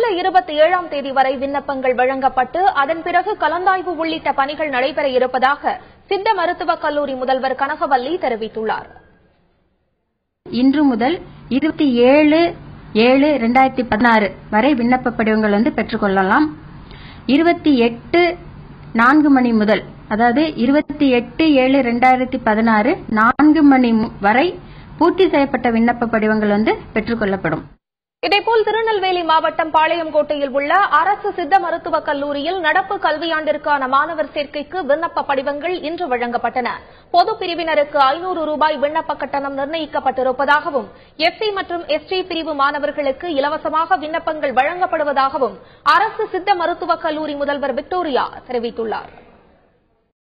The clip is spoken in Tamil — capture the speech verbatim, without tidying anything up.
ஜூலை இருபத்தி ஏழாம் தேதி வரை விண்ணப்பங்கள் வழங்கப்பட்டு அதன் பிறகு கலந்தாய்வு உள்ளிட்ட பணிகள் நடைபெற இருப்பதாக சித்த மருத்துவக் கல்லூரி முதல்வர் கனகவல்லி தெரிவித்துள்ளார். இன்று முதல் இருபத்தி ஏழு ஏழு இரண்டாயிரத்தி பதினாறு வரை விண்ணப்ப படிவங்கள் வந்து பெற்றுக்கொள்ளலாம். இருபத்தி எட்டு நான்கு மணி முதல், அதாவது இருபத்தி எட்டு ஏழு இரண்டாயிரத்தி பதினாறு நான்கு மணி வரை பூர்த்தி செய்யப்பட்ட விண்ணப்ப படிவங்கள் வந்து பெற்றுக்கொள்ளப்படும். இதேபோல் திருநெல்வேலி மாவட்டம் பாளையங்கோட்டையில் உள்ள அரசு சித்த மருத்துவக் கல்லூரியில் நடப்பு கல்வியாண்டிற்கான மாணவர் சேர்க்கைக்கு விண்ணப்ப படிவங்கள் இன்று வழங்கப்பட்டன. பொது பிரிவினருக்கு ஐநூறு ரூபாய் விண்ணப்ப கட்டணம் நிர்ணயிக்கப்பட்டிருப்பதாகவும் எஸ்சி மற்றும் எஸ்டி பிரிவு மாணவர்களுக்கு இலவசமாக விண்ணப்பங்கள் வழங்கப்படுவதாகவும் அரசு சித்த மருத்துவக் கல்லூரி முதல்வர் விக்டோரியா தெரிவித்துள்ளார்.